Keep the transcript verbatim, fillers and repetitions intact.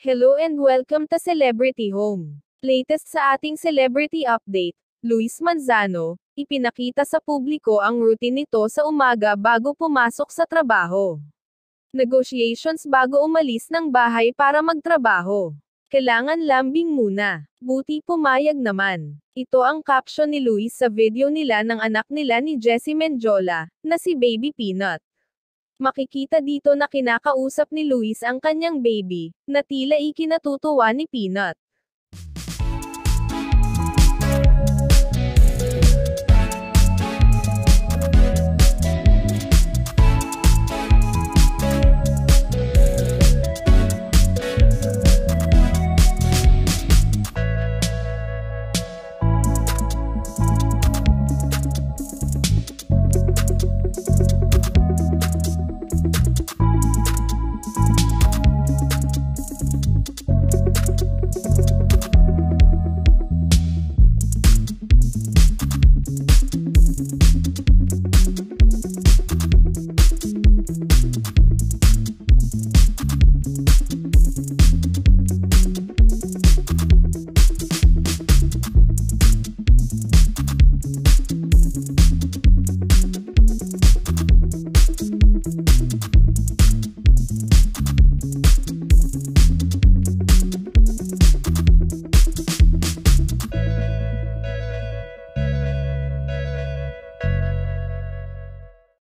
Hello and welcome to Celebrity Home. Latest sa ating celebrity update, Luis Manzano, ipinakita sa publiko ang routine nito sa umaga bago pumasok sa trabaho. Negotiations bago umalis ng bahay para magtrabaho. Kailangan lambing muna. Buti pumayag naman. Ito ang caption ni Luis sa video nila ng anak nila ni Jessie Mendiola, na si Baby Peanut. Makikita dito na kinakausap ni Luis ang kanyang baby, na tila ikinatutuwa ni Peanut.